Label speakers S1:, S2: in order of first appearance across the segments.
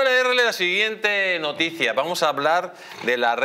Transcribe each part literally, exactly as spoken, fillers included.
S1: leerle la siguiente noticia. Vamos a hablar de la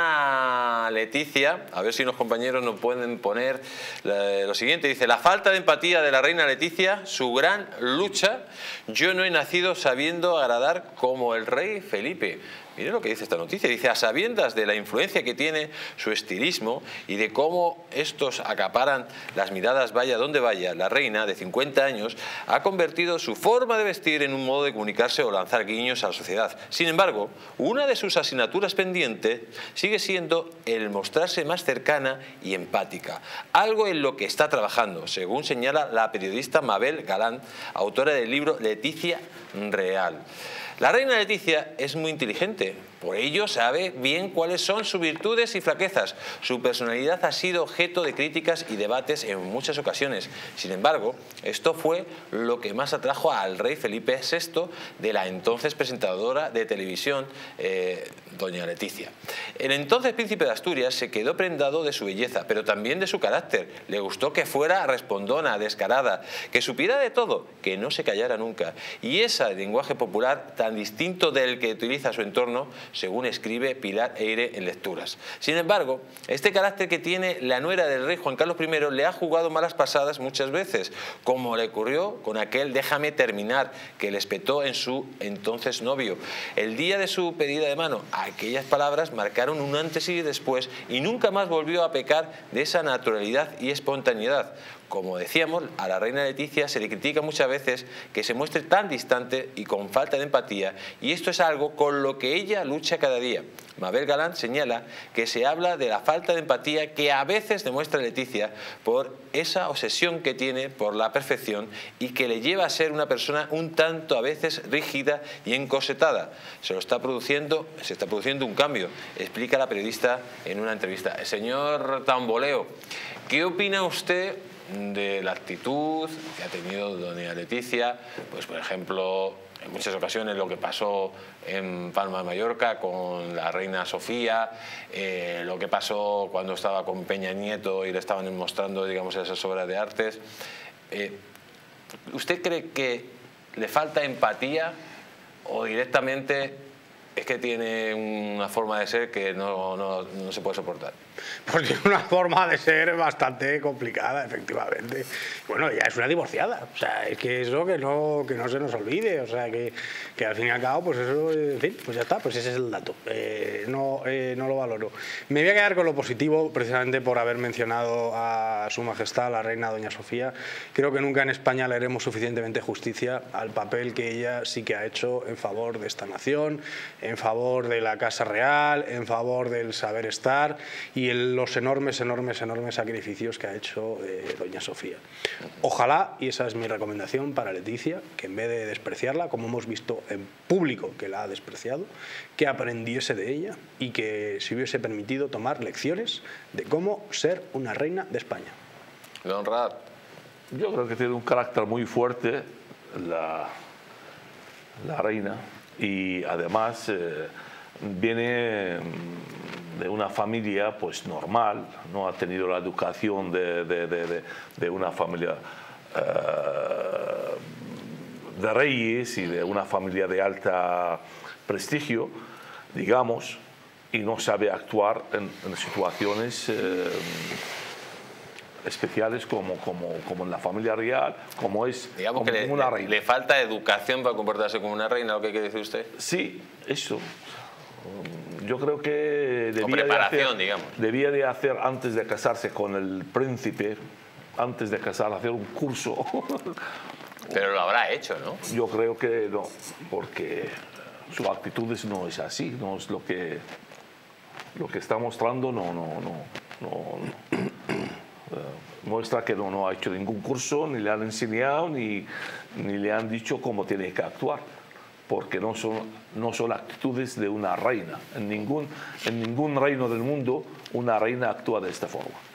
S1: reina Leticia. A ver si los compañeros nos pueden poner lo siguiente. Dice: la falta de empatía de la reina Leticia, su gran lucha. Yo no he nacido sabiendo agradar como el rey Felipe. Miren lo que dice esta noticia. Dice: a sabiendas de la influencia que tiene su estilismo y de cómo estos acaparan las miradas vaya donde vaya, la reina de cincuenta años ha convertido su forma de vestir en un modo de comunicarse o lanzar guiños a la sociedad. Sin embargo, una de sus asignaturas pendientes sigue siendo el mostrarse más cercana y empática, algo en lo que está trabajando, según señala la periodista Mabel Galán, autora del libro Leticia Real. La reina Leticia es muy inteligente, por ello sabe bien cuáles son sus virtudes y flaquezas. Su personalidad ha sido objeto de críticas y debates en muchas ocasiones. Sin embargo, esto fue lo que más atrajo al rey Felipe sexto de la entonces presentadora de televisión, eh, doña Leticia. El entonces príncipe de Asturias se quedó prendado de su belleza, pero también de su carácter. Le gustó que fuera respondona, descarada, que supiera de todo, que no se callara nunca. Y ese lenguaje popular tan distinto del que utiliza su entorno, según escribe Pilar Eire en Lecturas. Sin embargo, este carácter que tiene la nuera del rey Juan Carlos primero le ha jugado malas pasadas muchas veces, como le ocurrió con aquel déjame terminar que le espetó en su entonces novio. El día de su pedida de mano, aquellas palabras marcaron un antes y después y nunca más volvió a pecar de esa naturalidad y espontaneidad. Como decíamos, a la reina Leticia se le critica muchas veces que se muestre tan distante y con falta de empatía, y esto es algo con lo que ella lucha cada día. Mabel Galán señala que se habla de la falta de empatía que a veces demuestra Leticia por esa obsesión que tiene por la perfección y que le lleva a ser una persona un tanto a veces rígida y encorsetada. Se lo está produciendo, se está produciendo un cambio, explica la periodista en una entrevista. Señor Tamboleo, ¿qué opina usted de la actitud que ha tenido doña Leticia? Pues por ejemplo, en muchas ocasiones lo que pasó en Palma de Mallorca con la reina Sofía, eh, lo que pasó cuando estaba con Peña Nieto y le estaban mostrando, digamos, esas obras de artes. Eh, ¿Usted cree que le falta empatía o directamente es que tiene una forma de ser que no, no, no se puede soportar?
S2: Pues tiene una forma de ser bastante complicada, efectivamente. Bueno, ya es una divorciada, o sea, es que eso que no, que no se nos olvide, o sea, que, que al fin y al cabo, pues eso, en fin, pues ya está, pues ese es el dato. Eh, no, eh, no lo valoro. Me voy a quedar con lo positivo, precisamente por haber mencionado a Su Majestad, la reina doña Sofía. Creo que nunca en España le haremos suficientemente justicia al papel que ella sí que ha hecho en favor de esta nación, en favor de la Casa Real, en favor del saber estar y el, los enormes, enormes, enormes sacrificios que ha hecho eh, doña Sofía. Ojalá, y esa es mi recomendación para Leticia, que en vez de despreciarla, como hemos visto en público que la ha despreciado, que aprendiese de ella y que se hubiese permitido tomar lecciones de cómo ser una reina de España.
S1: Don Raad.
S3: Yo creo que tiene un carácter muy fuerte la, la reina, y además eh, viene de una familia pues normal, no ha tenido la educación de, de, de, de, de una familia eh, de reyes y de una familia de alta prestigio, digamos, y no sabe actuar en, en situaciones eh, especiales como, como, como en la familia real, como es
S1: Digamos
S3: como
S1: que le,
S3: una
S1: le,
S3: reina.
S1: le falta educación para comportarse como una reina, ¿lo que quiere decir usted?
S3: Sí, eso. Yo creo que debía,
S1: preparación,
S3: de hacer,
S1: digamos.
S3: debía de hacer, antes de casarse con el príncipe, antes de casar, hacer un curso.
S1: Pero lo habrá hecho, ¿no?
S3: Yo creo que no, porque su actitud no es así, no es lo que, lo que está mostrando, no, no, no, no, no. Uh, muestra que no, no ha hecho ningún curso, ni le han enseñado, ni, ni le han dicho cómo tiene que actuar, porque no son, no son actitudes de una reina. En ningún, en ningún reino del mundo una reina actúa de esta forma.